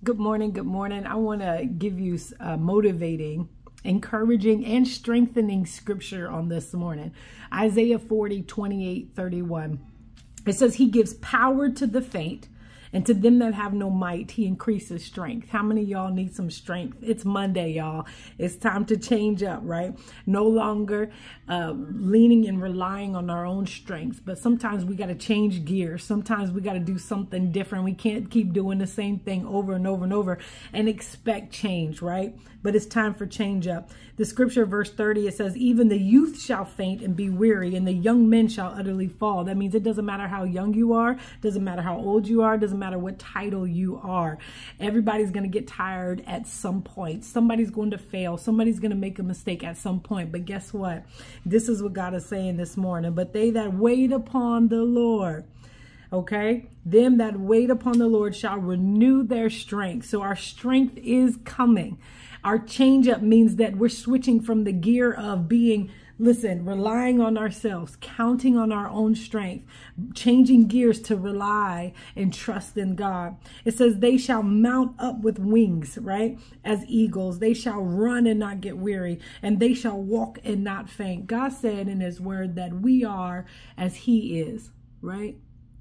Good morning. Good morning. I want to give you motivating, encouraging, and strengthening scripture on this morning. Isaiah 40:28-31. It says, He gives power to the faint, and to them that have no might, He increases strength. How many of y'all need some strength? It's Monday, y'all. It's time to change up, right? No longer leaning and relying on our own strength, but sometimes we got to change gears. Sometimes we got to do something different. We can't keep doing the same thing over and over and over and expect change, right? But it's time for change up. The scripture, verse 30, it says, even the youth shall faint and be weary, and the young men shall utterly fall. That means it doesn't matter how young you are, doesn't matter how old you are, doesn't matter what title you are. Everybody's going to get tired at some point. Somebody's going to fail. Somebody's going to make a mistake at some point. But guess what? This is what God is saying this morning. But they that wait upon the Lord, okay, them that wait upon the Lord shall renew their strength. So our strength is coming. Our change up means that we're switching from the gear of being, relying on ourselves, counting on our own strength, changing gears to rely and trust in God. It says they shall mount up with wings, right? As eagles, they shall run and not get weary, and they shall walk and not faint. God said in his word that we are as he is, right?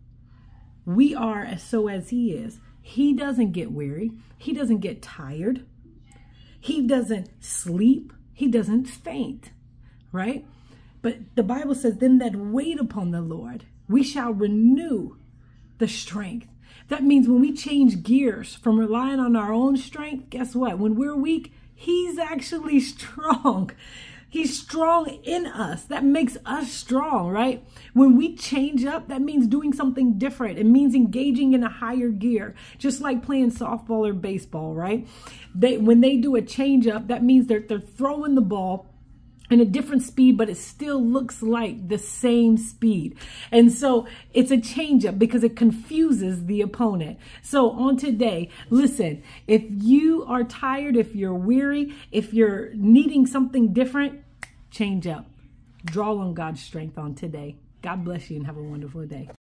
We are as he is. He doesn't get weary. He doesn't get tired. He doesn't sleep. He doesn't faint, right? But the Bible says, them that wait upon the Lord, we shall renew the strength. That means when we change gears from relying on our own strength, guess what? When we're weak, he's actually strong. He's strong in us. That makes us strong, right? When we change up, that means doing something different. It means engaging in a higher gear, just like playing softball or baseball, right? When they do a change up, that means they're throwing the ball in a different speed, but it still looks like the same speed. And so it's a change up because it confuses the opponent. So on today, listen, if you are tired, if you're weary, if you're needing something different, change up. Draw on God's strength on today. God bless you and have a wonderful day.